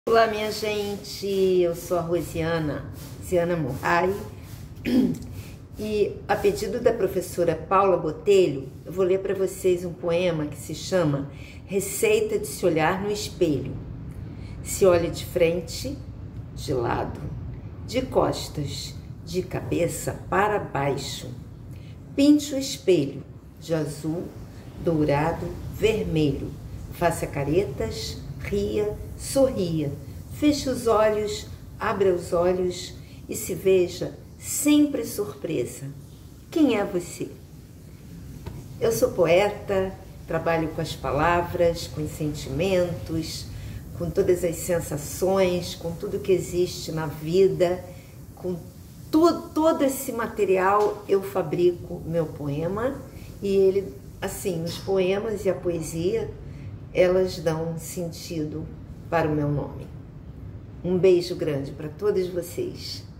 Olá, minha gente, eu sou a Rosiana Murray e, a pedido da professora Paula Botelho, eu vou ler para vocês um poema que se chama Receita de se olhar no espelho. Se olhe de frente, de lado, de costas, de cabeça para baixo. Pinte o espelho de azul, dourado, vermelho. Faça caretas, ria, sorria. Feche os olhos, abra os olhos e se veja sempre surpresa. Quem é você? Eu sou poeta, trabalho com as palavras, com os sentimentos, com todas as sensações, com tudo que existe na vida, com todo esse material eu fabrico meu poema e ele, assim, os poemas e a poesia, elas dão sentido para o meu nome. Um beijo grande para todos vocês.